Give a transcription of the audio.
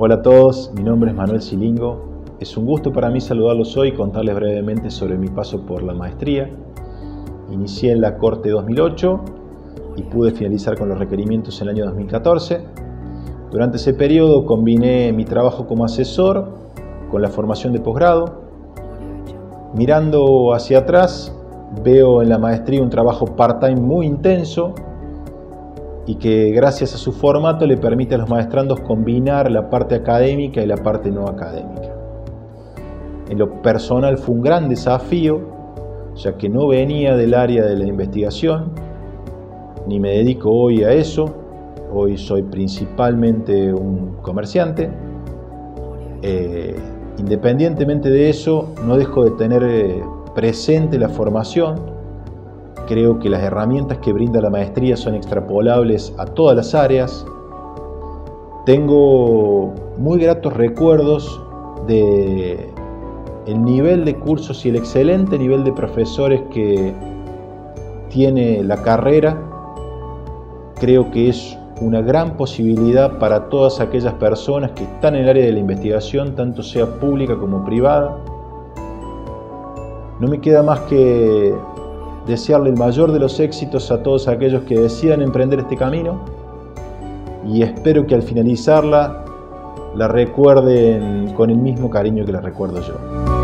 Hola a todos, mi nombre es Manuel Silingo. Es un gusto para mí saludarlos hoy y contarles brevemente sobre mi paso por la maestría. Inicié en la Corte 2008 y pude finalizar con los requerimientos en el año 2014. Durante ese periodo combiné mi trabajo como asesor con la formación de posgrado. Mirando hacia atrás, veo en la maestría un trabajo part-time muy intenso y que gracias a su formato le permite a los maestrandos combinar la parte académica y la parte no académica. En lo personal fue un gran desafío, ya que no venía del área de la investigación, ni me dedico hoy a eso. Hoy soy principalmente un comerciante. Independientemente de eso, no dejo de tener presente la formación. Creo que las herramientas que brinda la maestría son extrapolables a todas las áreas. Tengo muy gratos recuerdos de el nivel de cursos y el excelente nivel de profesores que tiene la carrera. Creo que es una gran posibilidad para todas aquellas personas que están en el área de la investigación, tanto sea pública como privada. No me queda más que desearle el mayor de los éxitos a todos aquellos que decidan emprender este camino y espero que al finalizarla la recuerden con el mismo cariño que la recuerdo yo.